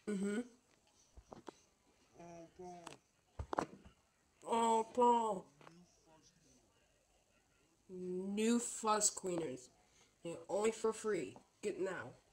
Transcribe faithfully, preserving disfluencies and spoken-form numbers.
Mm-hmm. Oh, Paul. New fuzz cleaners. They're only for free. Get now.